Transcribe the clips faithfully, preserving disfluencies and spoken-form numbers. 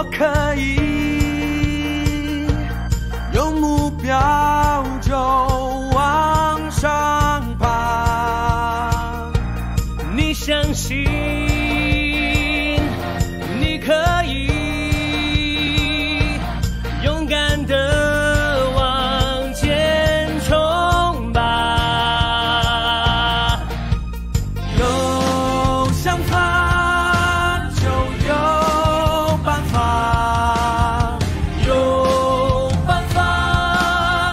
可以有目标就往上爬。你相信你可以勇敢的往前冲吧。有想法就有办法，有办法。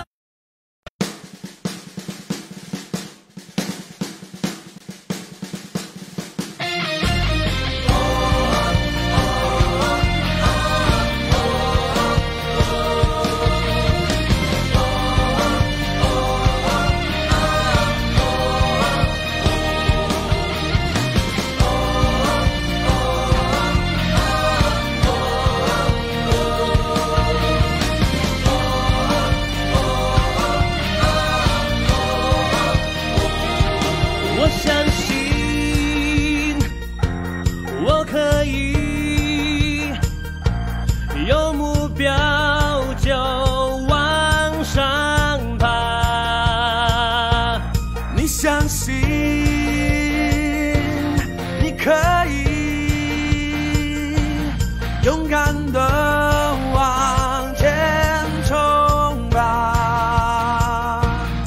我相信我可以有目标就往上爬。你相信你可以勇敢的往前冲吧。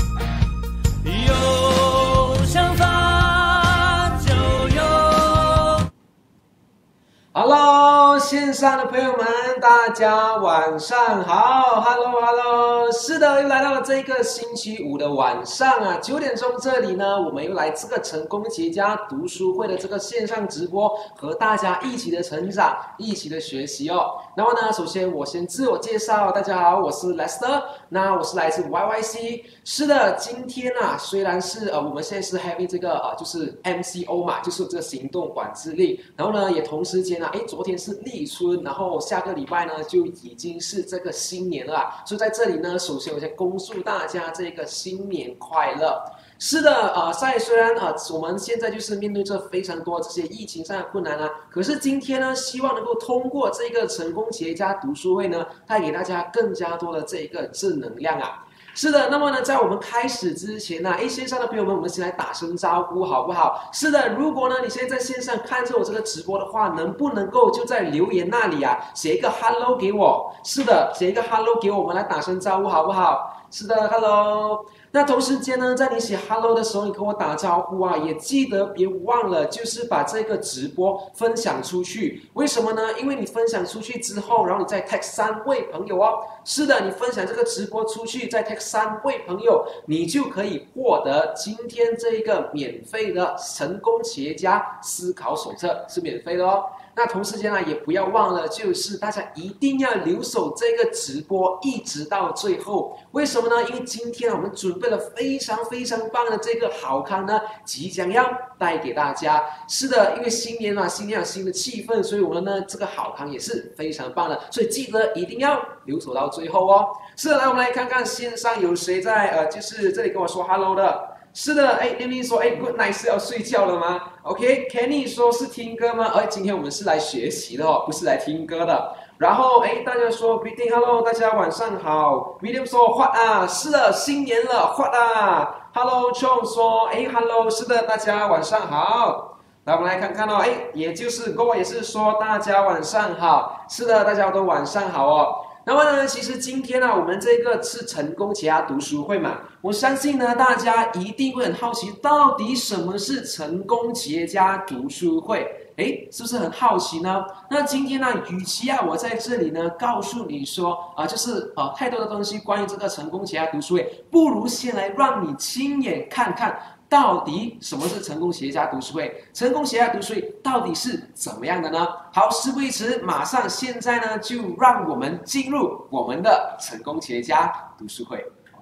有想法就有。Hello， 线上的朋友们，大家晚上好。Hello Hello， 是的，又来到了这个星期五的晚上啊，九点钟这里呢，我们又来这个成功企业家读书会的这个线上直播，和大家一起的成长，一起的学习哦。那么呢，首先我先自我介绍，大家好，我是 Lester， 那我是来自 Y Y C。是的，今天啊，虽然是呃我们现在是 having 这个呃就是 M C O 嘛，就是这个行动管制令，然后呢也同时间啊，哎昨天是立春，然后下个礼拜呢就已经是这个新年了啊，所以在这里呢，首先我先恭祝大家这个新年快乐。是的，呃，在虽然呃我们现在就是面对着非常多这些疫情上的困难啊，可是今天呢，希望能够通过这个成功企业家读书会呢，带给大家更加多的这个正能量啊。是的，那么呢，在我们开始之前呢，哎，线上的朋友们，我们先来打声招呼，好不好？是的，如果呢你现在在线上看着我这个直播的话，能不能够就在留言那里啊，写一个 hello 给我？是的，写一个 hello 给我，我们来打声招呼，好不好？是的 ，hello。那同时间呢，在你写 hello 的时候，你跟我打招呼啊，也记得别忘了，就是把这个直播分享出去。为什么呢？因为你分享出去之后，然后你再 tag 三位朋友哦。是的，你分享这个直播出去，再 tag 三位朋友，你就可以获得今天这一个免费的成功企业家思考手册，是免费的哦。那同时间呢，也不要忘了，就是大家一定要留守这个直播一直到最后。为什么呢？因为今天我们准备了非常非常棒的这个好康呢，即将要带给大家。是的，因为新年嘛，新年有新的气氛，所以我们呢这个好康也是非常棒的，所以记得一定要留守到最后哦。是的，来我们来看看线上有谁在呃，就是这里跟我说 hello 的。是的，哎，玲玲说，哎 ，Good night 是要睡觉了吗 ？OK，Kenny 说是听歌吗？哎，今天我们是来学习的哦，不是来听歌的。然后，哎，大家说 greeting hello， 大家晚上好。William 说 what 啊，是的，新年了 what 啊。Hello Chong 说，哎 hello， 是的，大家晚上好。来，我们来看看哦，哎，也就是 Go 也是说大家晚上好。是的，大家都晚上好哦。那么呢，其实今天呢、啊，我们这个是成功企业家读书会嘛，我相信呢，大家一定会很好奇，到底什么是成功企业家读书会？诶，是不是很好奇呢？那今天呢，与其啊，我在这里呢告诉你说啊、呃，就是呃太多的东西关于这个成功企业家读书会，不如先来让你亲眼看看。到底什么是成功企业家读书会？成功企业家读书会到底是怎么样的呢？好，事不宜迟，马上现在呢就让我们进入我们的成功企业家读书会。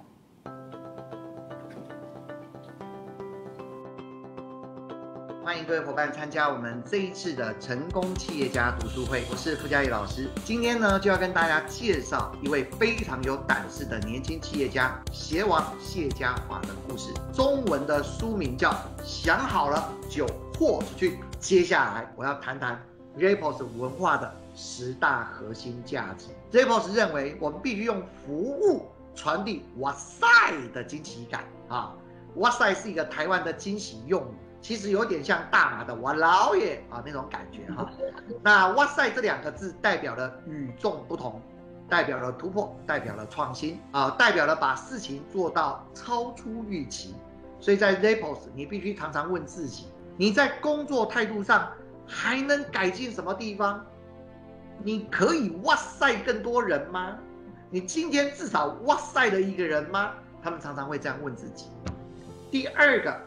欢迎各位伙伴参加我们这一次的成功企业家读书会，我是傅嘉义老师。今天呢，就要跟大家介绍一位非常有胆识的年轻企业家——鞋王谢家华的故事。中文的书名叫《想好了就豁出去》。接下来我要谈谈 Repos 文化的十大核心价值。Zappos 认为，我们必须用服务传递“哇塞”的惊喜感啊！哇塞是一个台湾的惊喜用语，其实有点像大马的“哇老爷”啊那种感觉哈、啊。那“哇塞”这两个字代表了与众不同，代表了突破，代表了创新啊，代表了把事情做到超出预期。所以在 Zappos， 你必须常常问自己，你在工作态度上还能改进什么地方？你可以哇塞更多人吗？你今天至少哇塞了一个人吗？他们常常会这样问自己。第二个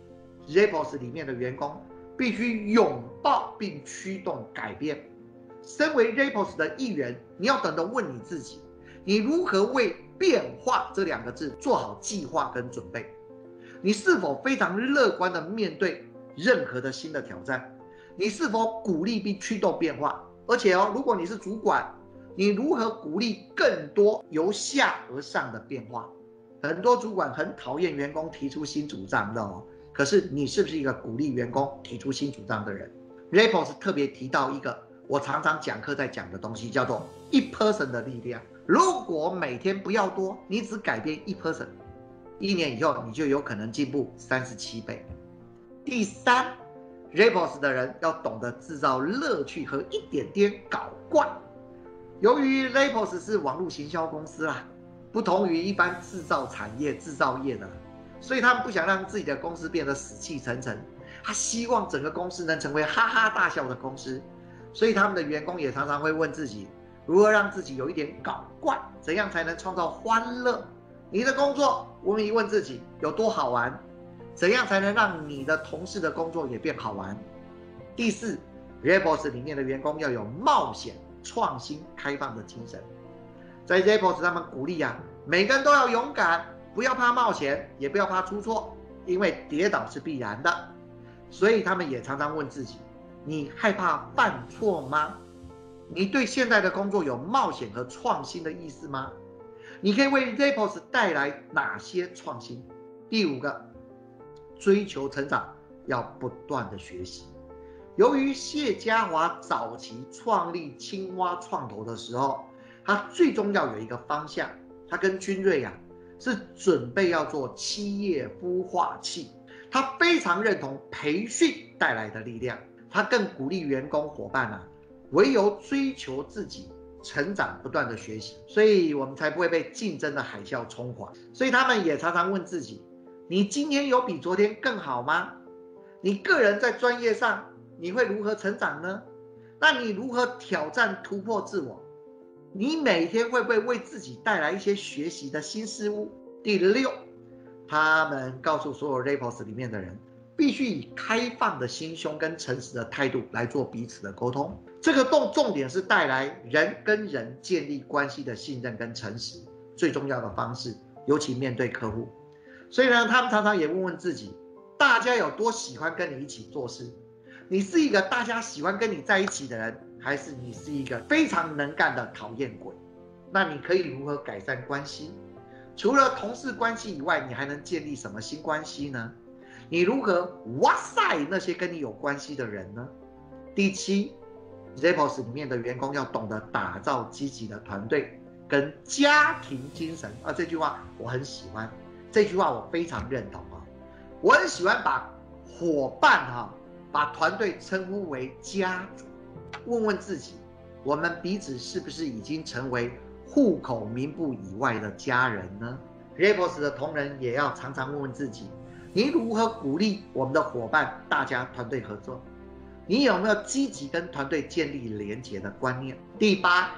，Zappos 里面的员工必须拥抱并驱动改变。身为 Zappos 的一员，你要等着问你自己，你如何为变化这两个字做好计划跟准备？你是否非常乐观的面对任何的新的挑战？你是否鼓励并驱动变化？而且哦，如果你是主管，你如何鼓励更多由下而上的变化？很多主管很讨厌员工提出新主张的哦，可是你是不是一个鼓励员工提出新主张的人？ Zappos 特别提到一个我常常讲课在讲的东西，叫做一 person 的力量。如果每天不要多，你只改变一 person， 一年以后你就有可能进步三十七倍。第三， Zappos 的人要懂得制造乐趣和一点点搞怪。由于 Zappos 是网络行销公司啦，不同于一般制造产业制造业的，所以他们不想让自己的公司变得死气沉沉，他希望整个公司能成为哈哈大笑的公司。所以他们的员工也常常会问自己，如何让自己有一点搞怪，怎样才能创造欢乐？你的工作，我们一问自己有多好玩，怎样才能让你的同事的工作也变好玩？第四， Zappos 里面的员工要有冒险、创新、开放的精神。在 Zappos 他们鼓励啊，每个人都要勇敢，不要怕冒险，也不要怕出错，因为跌倒是必然的。所以他们也常常问自己，你害怕犯错吗？你对现在的工作有冒险和创新的意思吗？你可以为 Zappos 带来哪些创新？第五个，追求成长，要不断的学习。由于谢家华早期创立青蛙创投的时候，他最终要有一个方向，他跟君瑞啊是准备要做企业孵化器，他非常认同培训带来的力量，他更鼓励员工伙伴啊，唯有追求自己成长，不断的学习，所以我们才不会被竞争的海啸冲垮。所以他们也常常问自己，你今天有比昨天更好吗？你个人在专业上你会如何成长呢？那你如何挑战突破自我？你每天会不会为自己带来一些学习的新事物？第六，他们告诉所有 Zappos 里面的人，必须以开放的心胸跟诚实的态度来做彼此的沟通。这个重重点是带来人跟人建立关系的信任跟诚实，最重要的方式，尤其面对客户。所以呢，他们常常也问问自己，大家有多喜欢跟你一起做事？你是一个大家喜欢跟你在一起的人，还是你是一个非常能干的讨厌鬼？那你可以如何改善关系？除了同事关系以外，你还能建立什么新关系呢？你如何哇塞那些跟你有关系的人呢？第七， Zappos 里面的员工要懂得打造积极的团队跟家庭精神啊，这句话我很喜欢，这句话我非常认同啊。我很喜欢把伙伴哈、啊，把团队称呼为家族。问问自己，我们彼此是不是已经成为户口名簿以外的家人呢？ Zappos 的同仁也要常常问问自己，你如何鼓励我们的伙伴大家团队合作？你有没有积极跟团队建立连结的观念？第八，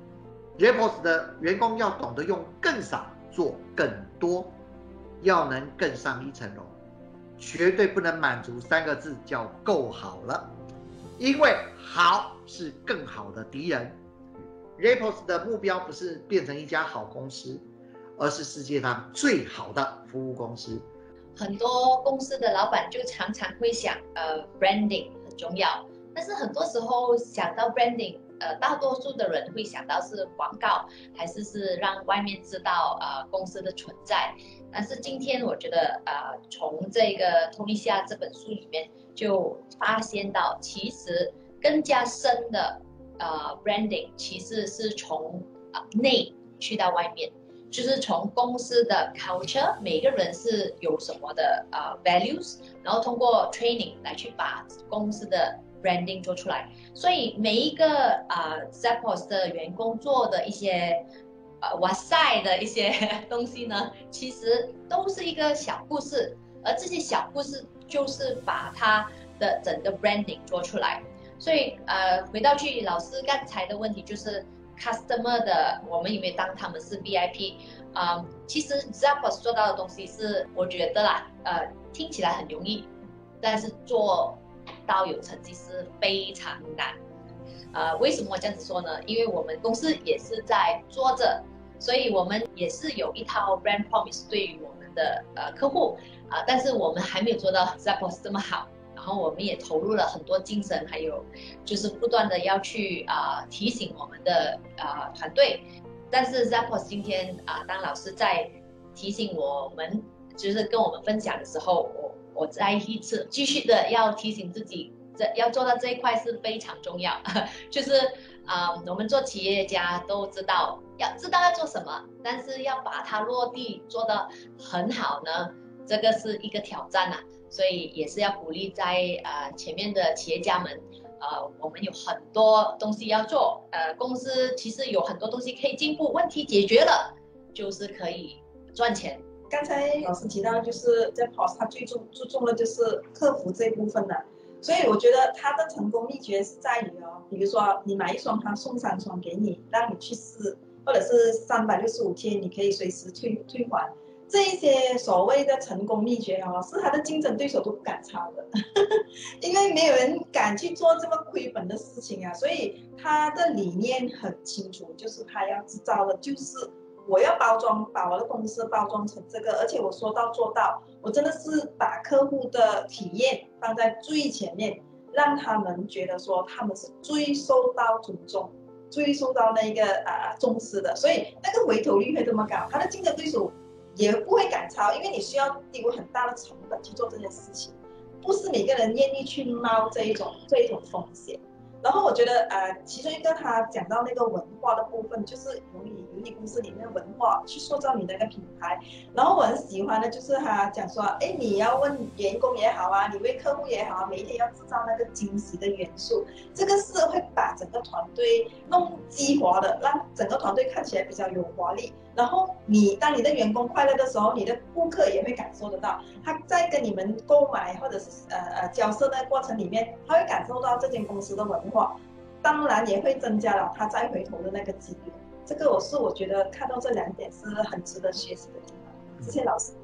Zappos 的员工要懂得用更少做更多，要能更上一层楼，绝对不能满足三个字叫够好了，因为好是更好的敌人。 Zappos 的目标不是变成一家好公司，而是世界上最好的服务公司。 很多公司的老板就常常会想，呃 ，branding 很重要，但是很多时候想到 branding， 呃，大多数的人会想到是广告，还是是让外面知道呃公司的存在。但是今天我觉得，呃，从这个《托尼西亚》这本书里面就发现到，其实更加深的呃 branding 其实是从呃内去到外面，就是从公司的 culture， 每个人是有什么的呃 values， 然后通过 training 来去把公司的 branding 做出来。所以每一个啊、呃、Zappos 的员工做的一些呃哇塞的一些东西呢，其实都是一个小故事，而这些小故事就是把它的整个 branding 做出来。所以呃，回到去老师刚才的问题，就是 customer 的，我们有没有当他们是 V I P？ 啊、呃，其实 Zappos 做到的东西是，我觉得啦，呃，听起来很容易，但是做到有成绩是非常难。呃，为什么我这样子说呢？因为我们公司也是在做着，所以我们也是有一套 brand promise 对于我们的呃客户啊、呃，但是我们还没有做到 Zappos 这么好。然后我们也投入了很多精神，还有就是不断的要去啊、呃、提醒我们的啊、呃、团队。但是 Zappos 今天啊、呃，当老师在提醒我们，就是跟我们分享的时候，我我再一次继续的要提醒自己，这要做到这一块是非常重要。就是啊、呃，我们做企业家都知道要知道要做什么，但是要把它落地做得很好呢，这个是一个挑战啊。所以也是要鼓励在呃前面的企业家们，呃，我们有很多东西要做，呃，公司其实有很多东西可以进步，问题解决了，就是可以赚钱。 刚才老师提到，就是在 P O S 它最注注重的就是客服这一部分的，所以我觉得它的成功秘诀是在于哦，比如说你买一双，它送三双给你，让你去试，或者是三百六十五天你可以随时退退还。这一些所谓的成功秘诀哦，是他的竞争对手都不敢抄的，因为没有人敢去做这么亏本的事情啊。所以他的理念很清楚，就是他要制造的就是我要包装，把我的公司包装成这个，而且我说到做到，我真的是把客户的体验放在最前面，让他们觉得说他们是最受到尊重、最受到那个啊、呃、重视的，所以那个回头率会这么高，他的竞争对手也不会赶超，因为你需要丢很大的成本去做这件事情，不是每个人愿意去冒这一种这一种风险。然后我觉得呃，其中一个他讲到那个文化的部分，就是由你由你公司里面的文化去塑造你那个品牌。然后我很喜欢的就是他讲说，哎，你要问员工也好啊，你为客户也好啊，每一天要制造那个惊喜的元素，这个是会把整个团队弄激活的，让整个团队看起来比较有活力。然后你当你的员工快乐的时候，你的顾客也会感受得到，他在跟你们购买或者是呃呃交涉的过程里面，他会感受到这间公司的文化，当然也会增加了他再回头的那个几率。这个我是我觉得看到这两点是很值得学习的地方。谢谢老师。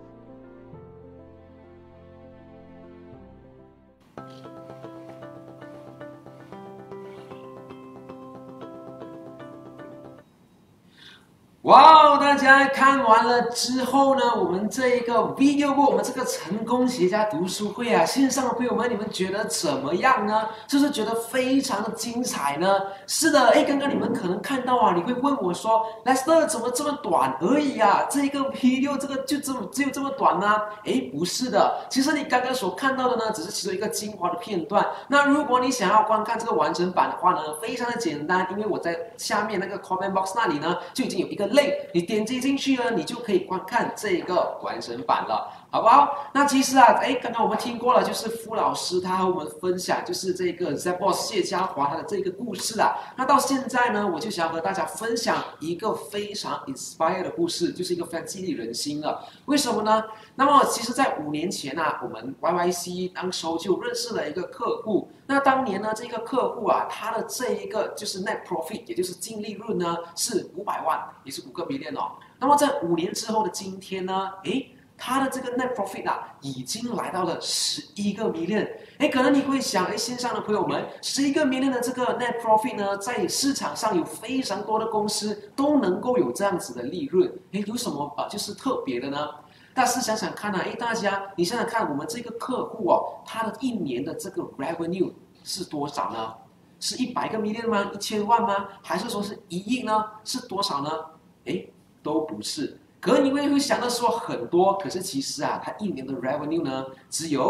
哇哦！大家看完了之后呢，我们这一个 video 过我们这个成功企业家读书会啊，线上的朋友们，你们觉得怎么样呢？是不是觉得非常的精彩呢？是的，哎，刚刚你们可能看到啊，你会问我说 ，Lester 怎么这么短而已啊？这个 video 这个就这么只有这么短呢？哎，不是的，其实你刚刚所看到的呢，只是其中一个精华的片段。那如果你想要观看这个完整版的话呢，非常的简单，因为我在下面那个 comment box 那里呢，就已经有一个link，你点击进去呢，你就可以观看这个完整版了，好不好？那其实啊，哎，刚刚我们听过了，就是傅老师他和我们分享，就是这个 Zappos 谢家华他的这个故事啊。那到现在呢，我就想要和大家分享一个非常 inspire 的故事，就是一个非常激励人心的。为什么呢？那么其实，在五年前啊，我们 Y Y C 当时候就认识了一个客户。那当年呢，这个客户啊，他的这一个就是 net profit， 也就是净利润呢是五百万，也是五个 million 哦。那么在五年之后的今天呢，诶，他的这个 net profit 啊，已经来到了十一个 million。诶，可能你会想，诶，线上的朋友们，十一个 million 的这个 net profit 呢，在市场上有非常多的公司都能够有这样子的利润。诶，有什么啊、呃，就是特别的呢？但是想想看啊，哎，大家，你想想看，我们这个客户哦，他的一年的这个 revenue 是多少呢？是一百个 million 吗？一千万吗？还是说是一亿呢？是多少呢？哎，都不是。可能你会会想到说很多，可是其实啊，他一年的 revenue 呢，只有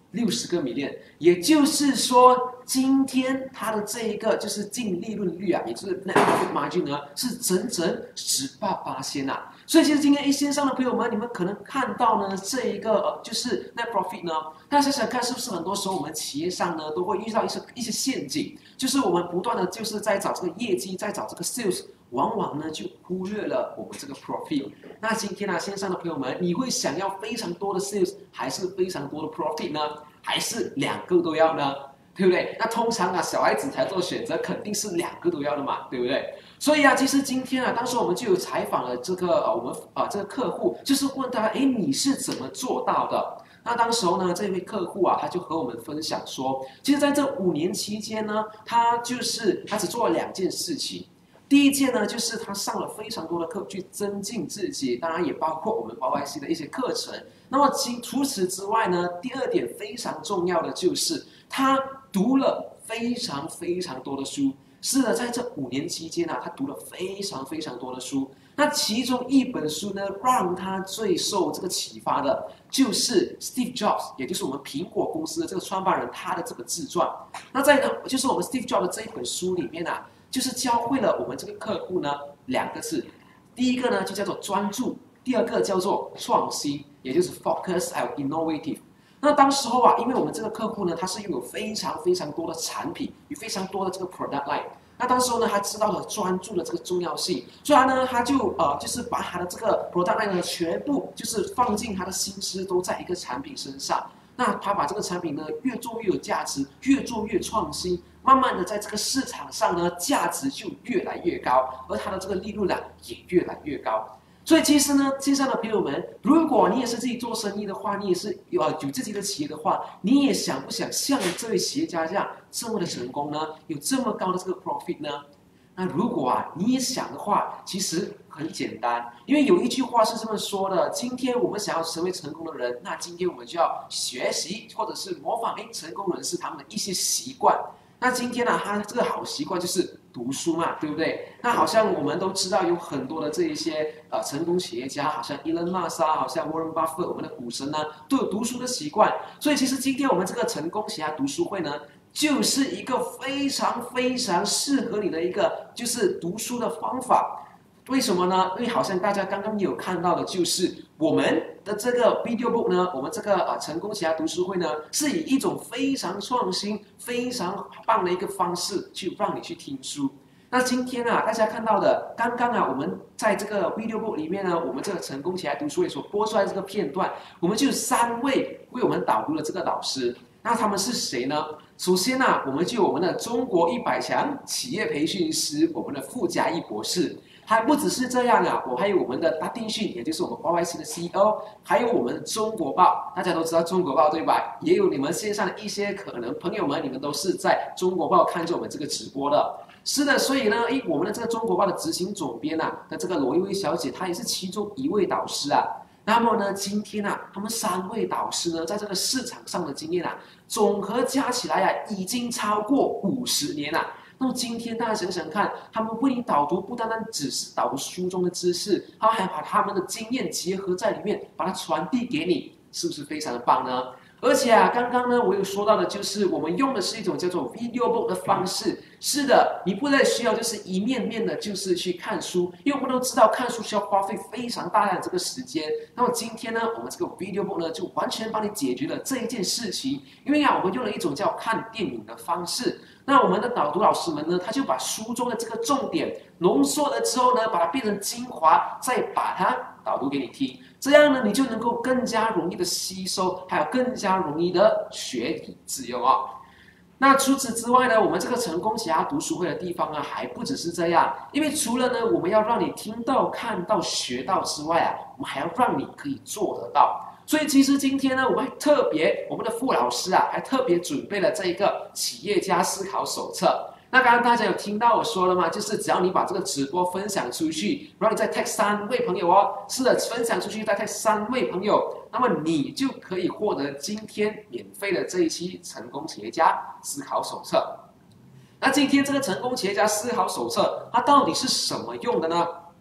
六十个 million， 也就是说，今天它的这一个就是净利润率啊，也就是 net profit margin 呢，是整整十八巴仙啊。所以其实今天一线上的朋友们，你们可能看到呢这一个呃就是 net profit 呢，大家想想看，是不是很多时候我们企业上呢都会遇到一些一些陷阱，就是我们不断的就是在找这个业绩，在找这个 sales。往往呢就忽略了我们这个 profit。那今天啊，线上的朋友们，你会想要非常多的 sales， 还是非常多的 profit 呢？还是两个都要呢？对不对？那通常啊，小孩子才做选择，肯定是两个都要的嘛，对不对？所以啊，其实今天啊，当时我们就有采访了这个呃，我们啊、呃、这个客户，就是问他，哎，你是怎么做到的？那当时候呢，这位客户啊，他就和我们分享说，其实在这五年期间呢，他就是他只做了两件事情。第一件呢，就是他上了非常多的课去增进自己，当然也包括我们 Y Y C 的一些课程。那么除此之外呢，第二点非常重要的就是他读了非常非常多的书。是的，在这五年期间啊，他读了非常非常多的书。那其中一本书呢，让他最受这个启发的，就是 Steve Jobs， 也就是我们苹果公司的这个创办人他的这个自传。那在呢，就是我们 Steve Jobs 的这一本书里面啊。就是教会了我们这个客户呢两个字，第一个呢就叫做专注，第二个叫做创新，也就是 focus and innovative。那当时候啊，因为我们这个客户呢，他是拥有非常非常多的产品，有非常多的这个 product line。那当时候呢，他知道了专注的这个重要性，所以呢，他就呃，就是把他的这个 product line 呢，全部就是放进他的心思都在一个产品身上。那他把这个产品呢，越做越有价值，越做越创新。慢慢的，在这个市场上呢，价值就越来越高，而它的这个利润呢也越来越高。所以其实呢，线上的朋友们，如果你也是自己做生意的话，你也是有有自己的企业的话，你也想不想像这位企业家这样这么的成功呢？有这么高的这个 profit 呢？那如果啊你也想的话，其实很简单，因为有一句话是这么说的：今天我们想要成为成功的人，那今天我们就要学习或者是模仿诶成功人士他们的一些习惯。那今天呢、啊，他这个好习惯就是读书嘛，对不对？那好像我们都知道有很多的这一些呃成功企业家，好像 Elon Musk 啊，好像 Warren Buffett， 我们的股神呢，都有读书的习惯。所以其实今天我们这个成功企业家读书会呢，就是一个非常非常适合你的一个就是读书的方法。为什么呢？因为好像大家刚刚有看到的，就是我们的这个 video book 呢，我们这个啊成功企业家读书会呢，是以一种非常创新、非常棒的一个方式去让你去听书。那今天啊，大家看到的，刚刚啊，我们在这个 video book 里面呢，我们这个成功企业家读书会所播出来的这个片段，我们就有三位为我们导读的这个老师。那他们是谁呢？首先啊，我们就有我们的中国一百强企业培训师，我们的傅家义博士。还不只是这样啊，我还有我们的达定讯，也就是我们 Y Y C 的 C E O， 还有我们中国报，大家都知道中国报对吧？也有你们线上的一些可能朋友们，你们都是在中国报看着我们这个直播的。是的，所以呢，诶，我们的这个中国报的执行总编啊的这个罗一薇小姐，她也是其中一位导师啊。那么呢，今天啊，他们三位导师呢，在这个市场上的经验啊，总和加起来啊，已经超过五十年了。那么今天大家想想看，他们为你导读，不单单只是导读书中的知识，他还把他们的经验结合在里面，把它传递给你，是不是非常的棒呢？而且啊，刚刚呢，我有说到的就是我们用的是一种叫做 video book 的方式。是的，你不再需要就是一面面的，就是去看书，因为我们都知道看书需要花费非常大量的这个时间。那么今天呢，我们这个 video book 呢，就完全帮你解决了这一件事情。因为啊，我们用了一种叫看电影的方式。那我们的导读老师们呢，他就把书中的这个重点浓缩了之后呢，把它变成精华，再把它导读给你听。这样呢，你就能够更加容易的吸收，还有更加容易的学以致用哦。那除此之外呢，我们这个成功企业家读书会的地方啊，还不只是这样，因为除了呢，我们要让你听到、看到、学到之外啊，我们还要让你可以做得到。所以其实今天呢，我们还特别，我们的傅老师啊，还特别准备了这一个企业家思考手册。那刚刚大家有听到我说了吗？就是只要你把这个直播分享出去，然后你再 tag 三位朋友哦，是的，分享出去再 tag 三位朋友，那么你就可以获得今天免费的这一期成功企业家思考手册。那今天这个成功企业家思考手册，它到底是什么用的呢？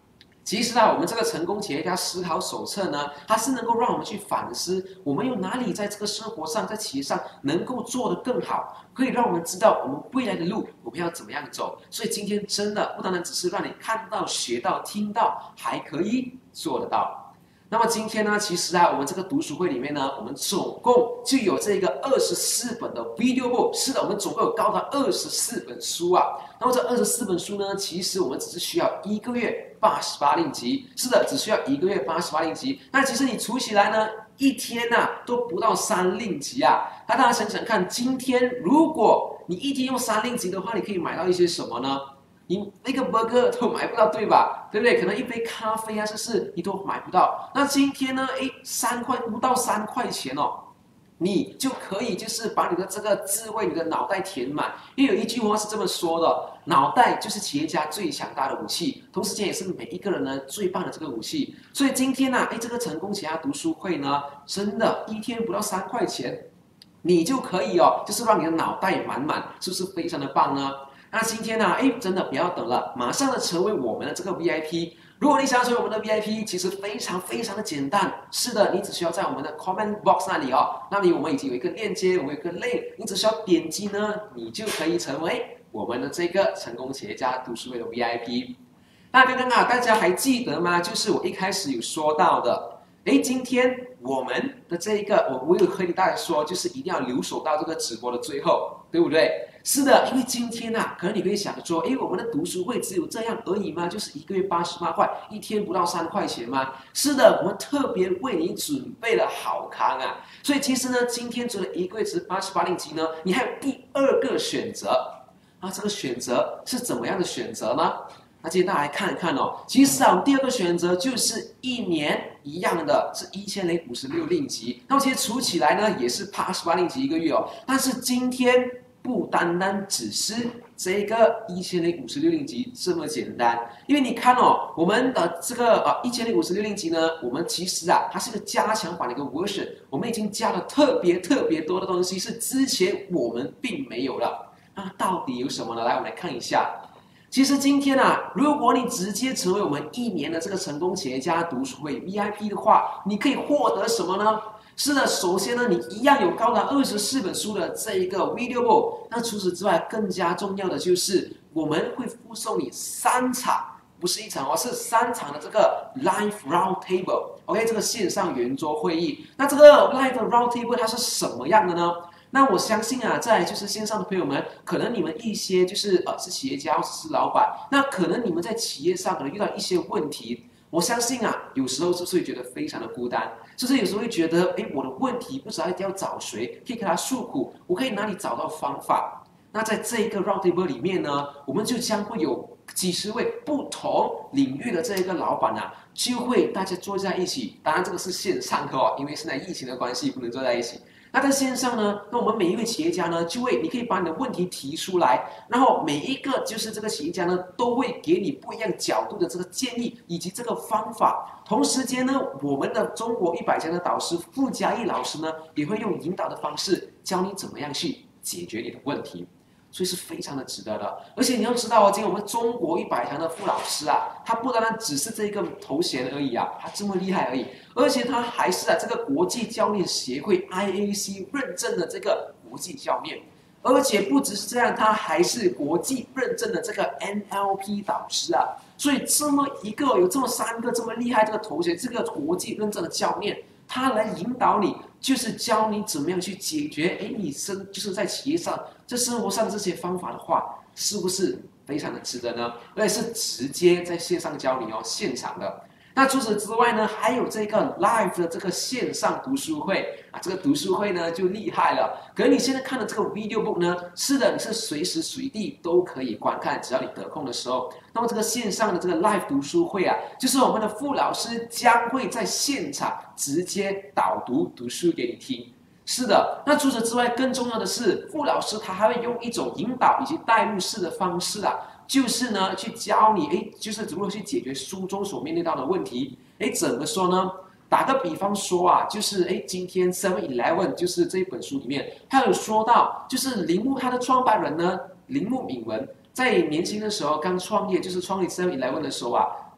其实啊，我们这个成功企业家思考手册呢，它是能够让我们去反思，我们有哪里在这个生活上、在企业上能够做得更好，可以让我们知道我们未来的路我们要怎么样走。所以今天真的不单单只是让你看到、学到、听到，还可以做得到。那么今天呢，其实啊，我们这个读书会里面呢，我们总共就有这个二十四本的 video book。是的，我们总共有高达二十四本书啊。那么这二十四本书呢，其实我们只是需要一个月八十八令吉。是的，只需要一个月八十八令吉。那其实你除起来呢，一天呐、啊、都不到三令吉啊。那大家想想看，今天如果你一天用三令吉的话，你可以买到一些什么呢？你那个 burger 都买不到，对吧？对不对？可能一杯咖啡啊，是不是你都买不到？那今天呢？哎，三块不到三块钱哦，你就可以就是把你的这个智慧、你的脑袋填满。因为有一句话是这么说的：脑袋就是企业家最强大的武器，同时间也是每一个人呢最棒的这个武器。所以今天呢、啊，哎，这个成功企业家读书会呢，真的一天不到三块钱，你就可以哦，就是让你的脑袋满满，是不是非常的棒呢？那今天呢、啊，哎，真的不要等了，马上的成为我们的这个 V I P。如果你想成为我们的 V I P， 其实非常非常的简单。是的，你只需要在我们的 comment box 那里哦，那里我们已经有一个链接，我们有一个 link， 你只需要点击呢，你就可以成为我们的这个成功企业家读书会的 V I P。那刚刚啊，大家还记得吗？就是我一开始有说到的，哎，今天我们的这一个，我我有和你大家说，就是一定要留守到这个直播的最后，对不对？是的，因为今天啊，可能你可以想说，哎，我们的读书会只有这样而已吗？就是一个月八十八块，一天不到三块钱吗？是的，我们特别为你准备了好康啊！所以其实呢，今天除了一个月值八十八令吉呢，你还有第二个选择啊，这个选择是怎么样的选择呢？那今天大家来看一看哦，其实啊，第二个选择就是一年一样的是一千零五十六令吉，那么其实除起来呢，也是八十八令吉一个月哦，但是今天不单单只是这个一千零五十六令吉这么简单，因为你看哦，我们的这个呃一千零五十六令吉呢，我们其实啊，它是个加强版的一个 version， 我们已经加了特别特别多的东西，是之前我们并没有的。那到底有什么呢？来，我们来看一下。其实今天啊，如果你直接成为我们一年的这个成功企业家读书会 V I P 的话，你可以获得什么呢？是的，首先呢，你一样有高达二十四本书的这一个 video book。那除此之外，更加重要的就是我们会附送你三场，不是一场哦，是三场的这个 live round table。OK， 这个线上圆桌会议。那这个 live round table 它是什么样的呢？那我相信啊，在就是线上的朋友们，可能你们一些就是呃是企业家或者是老板，那可能你们在企业上可能遇到一些问题。我相信啊，有时候是不是会觉得非常的孤单？就是有时候会觉得，哎，我的问题不知道一定要找谁可以跟他诉苦，我可以哪里找到方法？那在这一个 round table 里面呢，我们就将会有几十位不同领域的这一个老板啊，就会大家坐在一起。当然这个是线上的哦，因为现在疫情的关系不能坐在一起。那在线上呢，那我们每一位企业家呢，就会你可以把你的问题提出来，然后每一个就是这个企业家呢，都会给你不一样角度的这个建议以及这个方法。同时间呢，我们的中国一百强的导师傅嘉义老师呢，也会用引导的方式教你怎么样去解决你的问题。所以是非常的值得的，而且你要知道哦，今天我们中国一百强的傅老师啊，他不单单只是这个头衔而已啊，他这么厉害而已，而且他还是啊这个国际教练协会 I A C 认证的这个国际教练，而且不只是这样，他还是国际认证的这个 N L P 导师啊，所以这么一个有这么三个这么厉害这个头衔，这个国际认证的教练，他来引导你，就是教你怎么样去解决，哎，你生就是在企业上。在生活上这些方法的话，是不是非常的值得呢？而且是直接在线上教你哦，现场的。那除此之外呢，还有这个 live 的这个线上读书会啊，这个读书会呢就厉害了。可是你现在看的这个 video book 呢，是的，你是随时随地都可以观看，只要你得空的时候。那么这个线上的这个 live 读书会啊，就是我们的傅老师将会在现场直接导读读书给你听。是的，那除此之外，更重要的是，傅老师他还会用一种引导以及带入式的方式啊，就是呢去教你，哎，就是如何去解决书中所面对到的问题。哎，怎么说呢？打个比方说啊，就是哎，今天 seven eleven 就是这一本书里面，他有说到，就是铃木他的创办人呢，铃木敏文在年轻的时候刚创业，就是创立 seven eleven 的时候啊。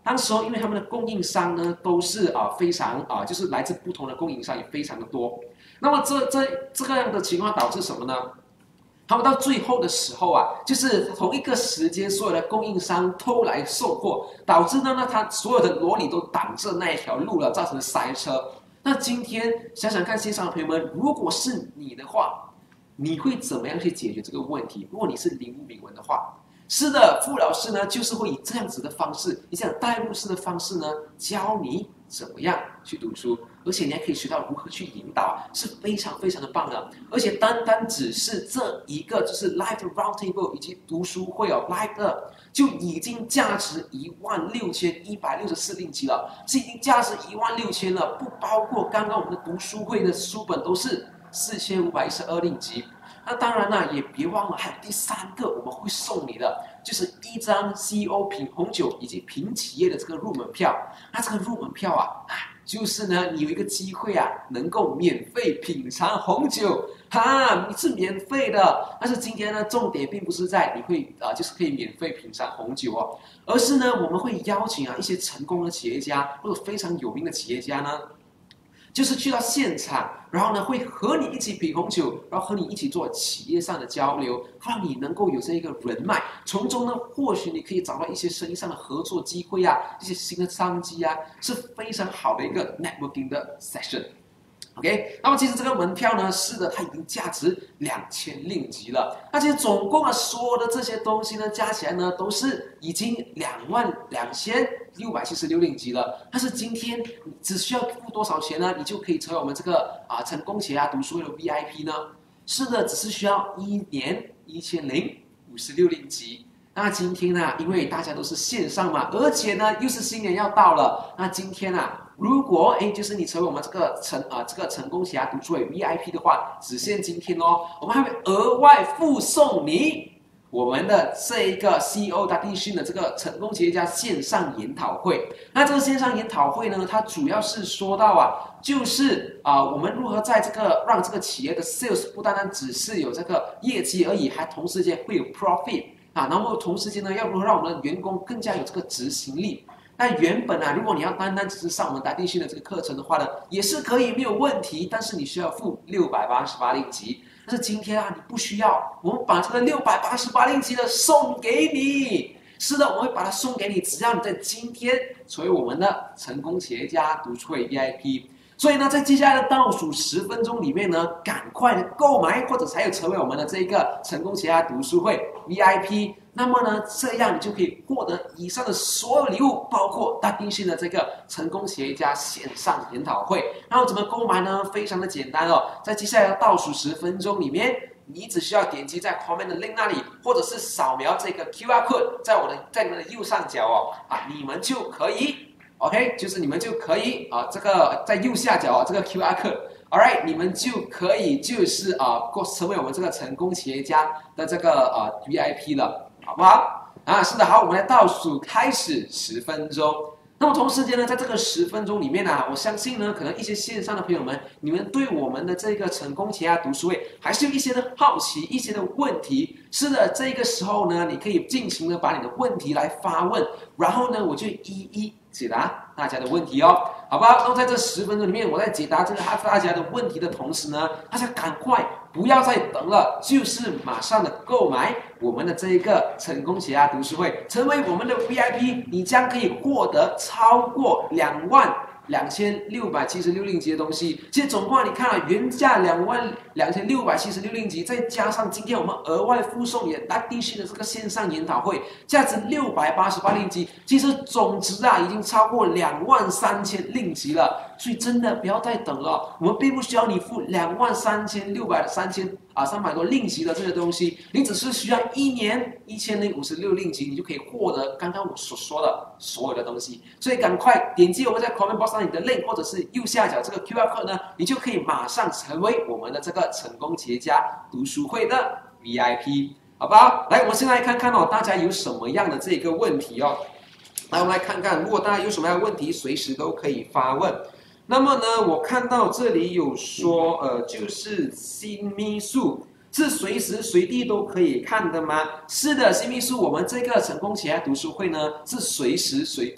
当时候因为他们的供应商呢都是啊、呃、非常啊、呃、就是来自不同的供应商也非常的多，那么这这这个样的情况导致什么呢？他们到最后的时候啊，就是同一个时间所有的供应商都来送货，导致呢，那他所有的罗里都挡着那一条路了，造成塞车。那今天想想看，线上的朋友们，如果是你的话，你会怎么样去解决这个问题？如果你是林无明文的话，是的，傅老师呢就是会以这样子的方式，以这样带入式的方式呢，教你怎么样去读书，而且你还可以学到如何去引导，是非常非常的棒的。而且单单只是这一个就是 Live Roundtable 以及读书会哦 ，Live 的就已经价值一万六千一百六十四令吉了，是已经价值一万六千了，不包括刚刚我们的读书会的书本都是四千五百一十二令吉。那当然了，也别忘了还有第三个我们会送你的，就是一张 C E O 品红酒以及品企业的这个入门票。那这个入门票啊，就是呢，你有一个机会啊，能够免费品尝红酒，哈，你是免费的。但是今天呢，重点并不是在你会啊、呃，就是可以免费品尝红酒哦，而是呢，我们会邀请啊一些成功的企业家或者非常有名的企业家呢。就是去到现场，然后呢，会和你一起品红酒，然后和你一起做企业上的交流，让你能够有这一个人脉，从中呢，或许你可以找到一些生意上的合作机会啊，一些新的商机啊，是非常好的一个 networking 的 session。OK， 那么其实这个门票呢，是的，它已经价值两千令吉了。那其实总共啊，所有的这些东西呢，加起来呢，都是已经两万两千六百七十六令吉了。但是今天你只需要付多少钱呢？你就可以成为我们这个啊成功企业家读书会的 V I P 呢？是的，只是需要一年一千零五十六令吉。那今天呢，因为大家都是线上嘛，而且呢又是新年要到了，那今天啊。如果哎，就是你成为我们这个成啊、呃、这个成功企业家读书会 V I P 的话，只限今天哦，我们还会额外附送你我们的这一个 C E O 大地训的这个成功企业家线上研讨会。那这个线上研讨会呢，它主要是说到啊，就是啊、呃、我们如何在这个让这个企业的 sales 不单单只是有这个业绩而已，还同时间会有 profit 啊，然后同时间呢，要如何让我们的员工更加有这个执行力。那原本啊，如果你要单单只是上我们达地训的这个课程的话呢，也是可以没有问题，但是你需要付六百八十八令吉。但是今天啊，你不需要，我们把这个六百八十八令吉的送给你。是的，我会把它送给你，只要你在今天成为我们的成功企业家读书会 V I P。所以呢，在接下来的倒数十分钟里面呢，赶快的购买或者才有成为我们的这个成功企业家读书会 V I P。那么呢，这样你就可以获得以上的所有礼物，包括大定训的这个成功企业家线上研讨会。然后怎么购买呢？非常的简单哦，在接下来的倒数十分钟里面，你只需要点击在 comment 的 link 那里，或者是扫描这个 Q R code， 在我的在你们的右上角哦，啊，你们就可以 ，OK， 就是你们就可以啊，这个在右下角啊，这个 Q R code。All right， 你们就可以就是啊，过成为我们这个成功企业家的这个啊 V I P 了，好不好？啊，是的，好，我们来倒数开始十分钟。那么同时间呢，在这个十分钟里面呢、啊，我相信呢，可能一些线上的朋友们，你们对我们的这个成功企业家读书会还是有一些的好奇，一些的问题。是的，这个时候呢，你可以尽情的把你的问题来发问，然后呢，我就一一解答大家的问题哦，好吧？那么在这十分钟里面，我在解答这个大家的问题的同时呢，大家赶快不要再等了，就是马上的购买我们的这一个成功企业家读书会，成为我们的 V I P， 你将可以获得超过两万两千六百七十六令吉的东西。其实总共你看啊，原价两万两千六百七十六令吉，再加上今天我们额外附送也大地训的这个线上研讨会，价值六百八十八令吉，其实总值啊已经超过两万三千令吉了。所以真的不要再等了，我们并不需要你付两万三千六百三千啊三百多令吉的这些东西，你只是需要一年一千零五十六令吉，你就可以获得刚刚我所说的所有的东西。所以赶快点击我们在 comment box 上你的 link， 或者是右下角这个 Q R code 呢，你就可以马上成为我们的这个成功企业家读书会的 V I P， 好不好？来，我们现在来看看哦，大家有什么样的这个问题哦。来，我们来看看，如果大家有什么样的问题，随时都可以发问。那么呢，我看到这里有说，呃，就是新秘书是随时随地都可以看的吗？是的，新秘书，我们这个成功企业读书会呢，是随时随地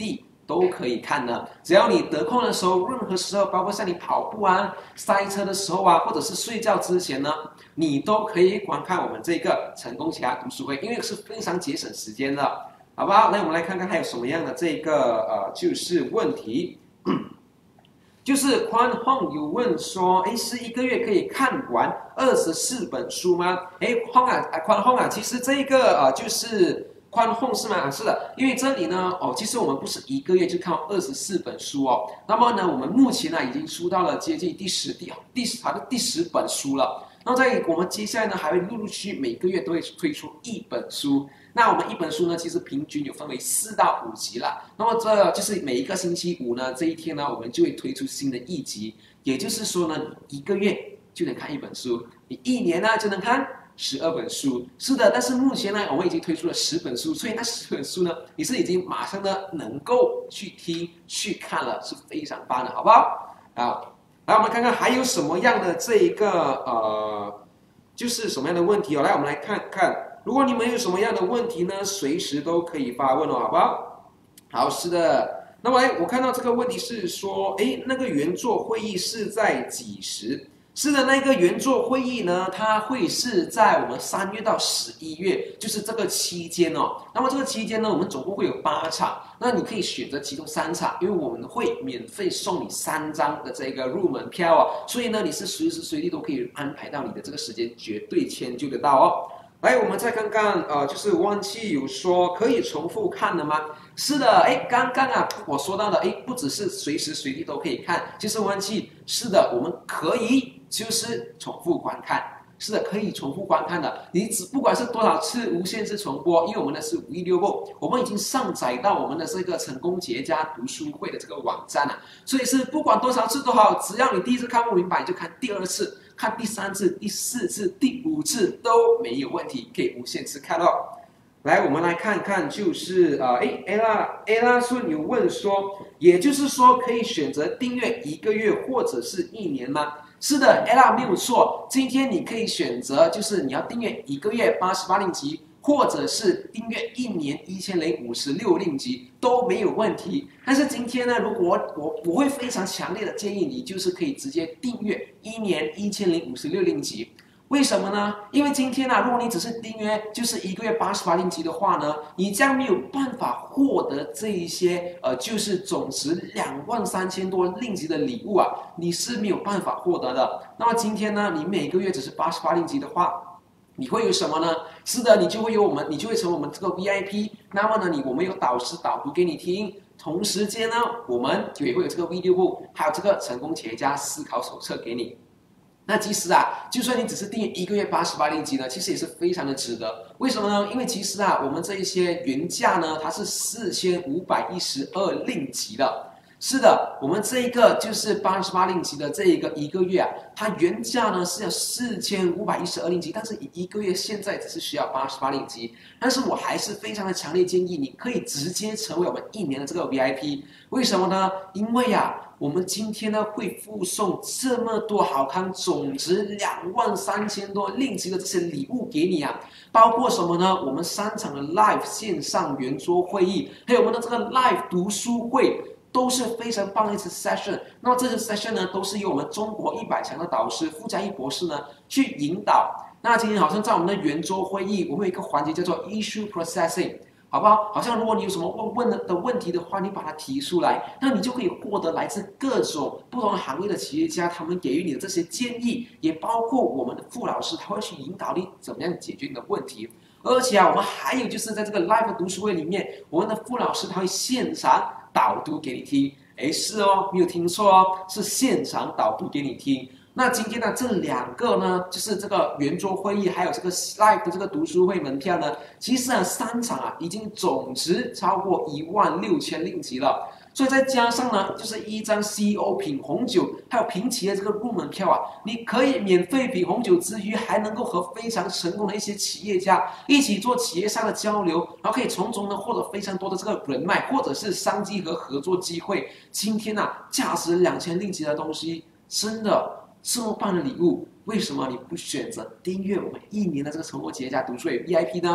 都可以看的。只要你得空的时候，任何时候，包括像你跑步啊、塞车的时候啊，或者是睡觉之前呢，你都可以观看我们这个成功企业家读书会，因为是非常节省时间的，好不好？那我们来看看还有什么样的这个呃，就是问题。就是宽宏有问说，哎，是一个月可以看完二十四本书吗？哎，宽啊，宽宏啊，其实这个呃就是宽宏是吗？是的，因为这里呢，哦，其实我们不是一个月就看二十四本书哦。那么呢，我们目前呢已经出到了接近第十第第十好像第十本书了。那在我们接下来呢，还会陆陆续续每个月都会推出一本书。那我们一本书呢，其实平均有分为四到五集了。那么这就是每一个星期五呢，这一天呢，我们就会推出新的一集。也就是说呢，一个月就能看一本书，你一年呢就能看十二本书。是的，但是目前呢，我们已经推出了十本书，所以那十本书呢，你是已经马上呢能够去听去看了，是非常棒的，好不好？好，来我们看看还有什么样的这一个呃，就是什么样的问题哦？来，我们来看看。如果你们有什么样的问题呢，随时都可以发问哦，好不好？好，是的。那么，哎，我看到这个问题是说，哎，那个圆桌会议是在几时？是的，那个圆桌会议呢，它会是在我们三月到十一月，就是这个期间哦。那么这个期间呢，我们总共会有八场，那你可以选择其中三场，因为我们会免费送你三张的这个入门票哦，所以呢，你是随时随地都可以安排到你的这个时间，绝对迁就得到哦。来，我们再看看，呃，就是汪气有说可以重复看的吗？是的，哎，刚刚啊，我说到的，哎，不只是随时随地都可以看，其实汪气是的，我们可以就是重复观看，是的，可以重复观看的。你只不管是多少次无限次重播，因为我们的是五一六部，我们已经上载到我们的这个成功企业家读书会的这个网站了，所以是不管多少次都好，只要你第一次看不明白，你就看第二次。看第三次、第四次、第五次都没有问题，可以无限次看哦。来，我们来看看，就是呃，哎 ，ella ella 顺有问说，也就是说可以选择订阅一个月或者是一年吗？是的 ，ella 没有错，今天你可以选择，就是你要订阅一个月八十八令吉。或者是订阅一年一千零五十六令吉都没有问题。但是今天呢，如果我我会非常强烈的建议你，就是可以直接订阅一年一千零五十六令吉。为什么呢？因为今天呢、啊，如果你只是订阅就是一个月八十八令吉的话呢，你将没有办法获得这一些呃，就是总值两万三千多令吉的礼物啊，你是没有办法获得的。那么今天呢，你每个月只是八十八令吉的话。你会有什么呢？是的，你就会有我们，你就会成为我们这个 V I P。那么呢，你我们有导师导读给你听，同时间呢，我们也会有这个 video book， 还有这个成功企业家思考手册给你。那其实啊，就算你只是订阅一个月八十八令吉呢，其实也是非常的值得。为什么呢？因为其实啊，我们这一些原价呢，它是四千五百一十二令吉的。是的，我们这一个就是八十八令吉的这一个一个月啊，它原价呢是要四千五百一十二令吉，但是一个月现在只是需要八十八令吉。但是我还是非常的强烈建议，你可以直接成为我们一年的这个 V I P。为什么呢？因为啊，我们今天呢会附送这么多好康，总值两万三千多令吉的这些礼物给你啊，包括什么呢？我们三场的 live 线上圆桌会议，还有我们的这个 live 读书会。都是非常棒的一次 session。那么这次 session 呢，都是由我们中国一百强的导师傅家义博士呢去引导。那今天好像在我们的圆桌会议，我们有一个环节叫做 issue processing， 好不好？好像如果你有什么问问的问题的话，你把它提出来，那你就可以获得来自各种不同行业的企业家他们给予你的这些建议，也包括我们的傅老师，他会去引导你怎么样解决你的问题。而且啊，我们还有就是在这个 live 读书会里面，我们的傅老师他会现场导读给你听。哎，是哦，没有听错哦，是现场导读给你听。那今天呢，这两个呢，就是这个圆桌会议，还有这个 live 的这个读书会门票呢，其实啊，三场啊，已经总值超过一万六千令吉了。所以再加上呢，就是一张 C E O 品红酒，还有品企业这个入门票啊，你可以免费品红酒之余，还能够和非常成功的一些企业家一起做企业上的交流，然后可以从中呢获得非常多的这个人脉，或者是商机和合作机会。今天啊，价值两千令吉的东西，真的这么棒的礼物，为什么你不选择订阅我们一年的这个成功企业家读书会 V I P 呢？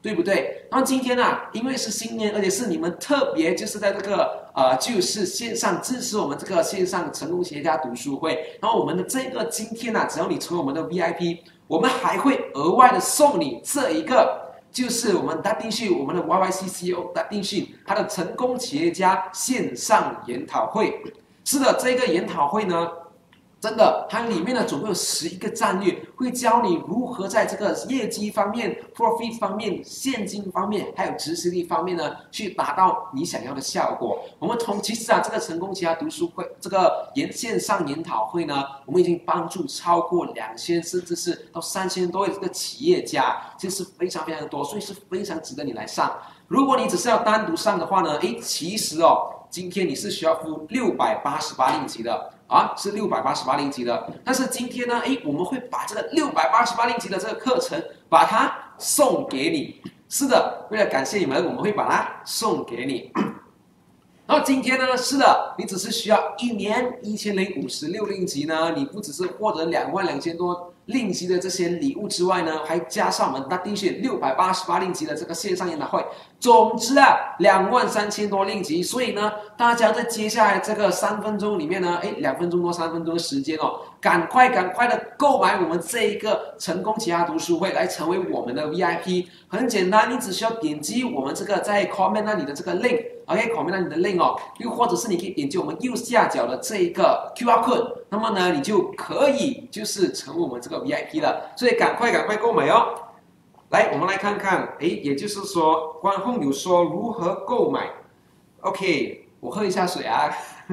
对不对？然后今天啊，因为是新年，而且是你们特别就是在这个呃，就是线上支持我们这个线上成功企业家读书会。然后我们的这个今天啊，只要你成为我们的 V I P， 我们还会额外的送你这一个，就是我们达定讯，我们的 Y Y C C O 达定讯，他的成功企业家线上研讨会。是的，这个研讨会呢。真的，它里面呢总共有十一个战略，会教你如何在这个业绩方面、profit 方面、现金方面，还有执行力方面呢，去达到你想要的效果。我们从其实啊，这个成功企业家读书会这个研线上研讨会呢，我们已经帮助超过两千甚至是到三千多位这个企业家，这是非常非常多，所以是非常值得你来上。如果你只是要单独上的话呢，诶，其实哦，今天你是需要付六百八十八令吉的。啊，是六百八十八令吉的，但是今天呢，诶，我们会把这个六百八十八令吉的这个课程，把它送给你。是的，为了感谢你们，我们会把它送给你。然后今天呢，是的，你只是需要一年一千零五十六令吉呢，你不只是获得两万两千多令吉的这些礼物之外呢，还加上我们大定选六百八十八令吉的这个线上研讨会，总之啊，两万三千多令吉。所以呢，大家在接下来这个三分钟里面呢，哎，两分钟多三分钟的时间哦，赶快赶快的购买我们这一个成功企业家读书会，来成为我们的 V I P。很简单，你只需要点击我们这个在 comment 那里的这个 link。OK，comment 那里的 link 哦，又或者是你可以点击我们右下角的这一个 Q R code， 那么呢，你就可以就是成为我们这个 V I P 了。所以赶快赶快购买哦！来，我们来看看，诶，也就是说，观众有说如何购买。OK， 我喝一下水啊。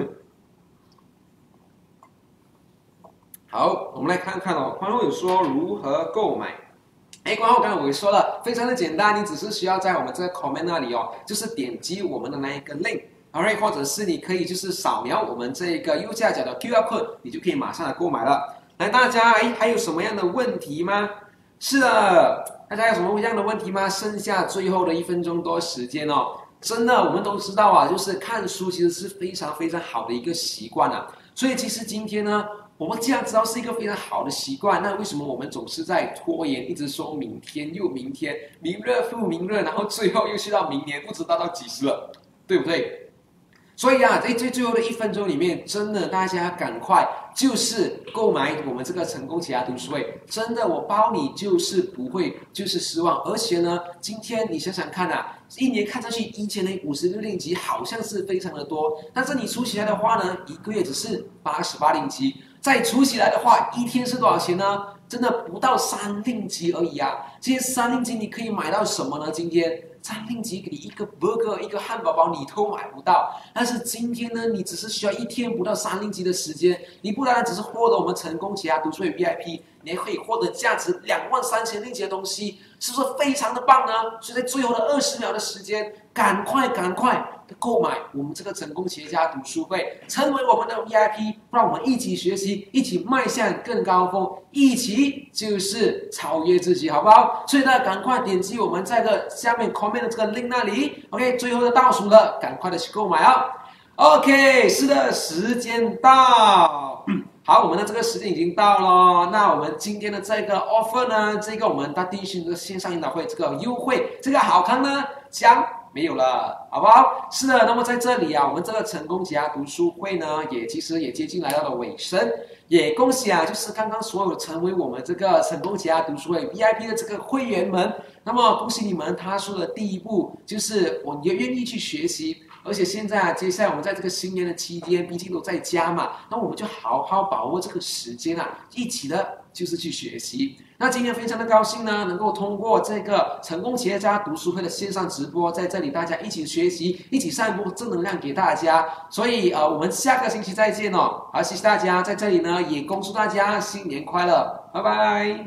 好，我们来看看哦，观众有说如何购买。哎，刚刚刚才我也说了，非常的简单，你只是需要在我们这个 comment 那里哦，就是点击我们的那一个 link，alright， 或者是你可以就是扫描我们这个右下角的 Q R code， 你就可以马上来购买了。来，大家哎，还有什么样的问题吗？是的，大家有什么样的问题吗？剩下最后的一分钟多时间哦，真的，我们都知道啊，就是看书其实是非常非常好的一个习惯啊，所以其实今天呢。我们既然知道是一个非常好的习惯，那为什么我们总是在拖延，一直说明天又明天，明日复明日，然后最后又去到明年，不知道到几时了，对不对？所以啊，在最最后的一分钟里面，真的大家赶快就是购买我们这个成功企业家读书会，真的我包你就是不会就是失望，而且呢，今天你想想看啊，一年看上去一千零五十六令吉好像是非常的多，但是你除起来的话呢，一个月只是八十八令吉。再除起来的话，一天是多少钱呢？真的不到三令吉而已啊！这些三令吉你可以买到什么呢？今天三令吉给你一个 burger 一个汉堡包你都买不到，但是今天呢，你只是需要一天不到三令吉的时间，你不单单只是获得我们成功企业家读书会 V I P， 你还可以获得价值两万三千令吉的东西，是不是非常的棒呢？所以在最后的二十秒的时间，赶快赶快购买我们这个成功企业家读书会，成为我们的 V I P， 让我们一起学习，一起迈向更高峰，一起就是超越自己，好不好？所以呢，赶快点击我们这个下面 comment 的这个 link 那里 ，OK， 最后的倒数了，赶快的去购买哦。OK， 是的，时间到。好，我们的这个时间已经到了，那我们今天的这个 offer 呢，这个我们大地讯的线上研讨会这个优惠，这个好康呢，将没有了，好不好？是的，那么在这里啊，我们这个成功企业家读书会呢，也其实也接近来到了尾声，也恭喜啊，就是刚刚所有成为我们这个成功企业家读书会 V I P 的这个会员们，那么恭喜你们，踏出了第一步，就是我也愿意去学习。而且现在啊，接下来我们在这个新年的期间，毕竟都在家嘛，那我们就好好把握这个时间啊，一起的就是去学习。那今天非常的高兴呢，能够通过这个成功企业家读书会的线上直播，在这里大家一起学习，一起散播正能量给大家。所以呃，我们下个星期再见哦。好，谢谢大家，在这里呢也恭祝大家新年快乐，拜拜。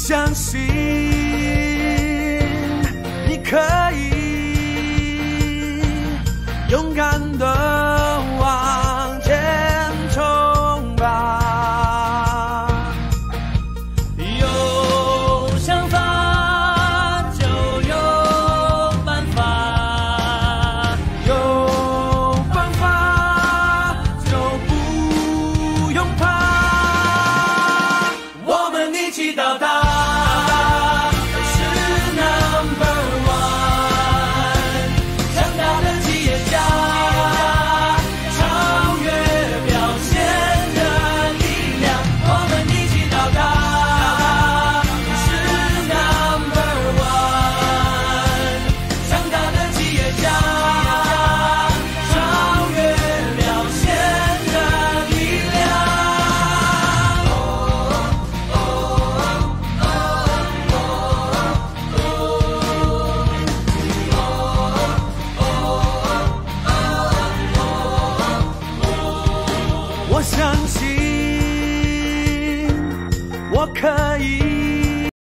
相信你可以勇敢的往前冲吧，有想法就有办法，有办法就不用怕，我们一起到达。我相信我可以